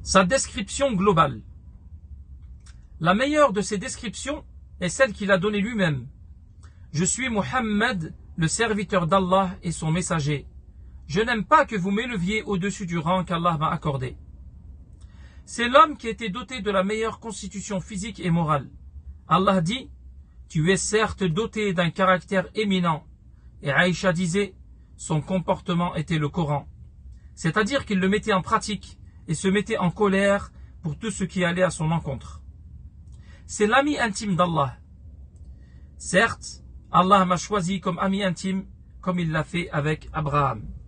Sa description globale. La meilleure de ces descriptions est celle qu'il a donnée lui-même. Je suis Muhammad, le serviteur d'Allah et son messager. Je n'aime pas que vous m'éleviez au-dessus du rang qu'Allah m'a accordé. C'est l'homme qui était doté de la meilleure constitution physique et morale. Allah dit, tu es certes doté d'un caractère éminent. Et Aïcha disait, son comportement était le Coran. C'est-à-dire qu'il le mettait en pratique et se mettait en colère pour tout ce qui allait à son encontre. C'est l'ami intime d'Allah. Certes, Allah m'a choisi comme ami intime, comme il l'a fait avec Abraham.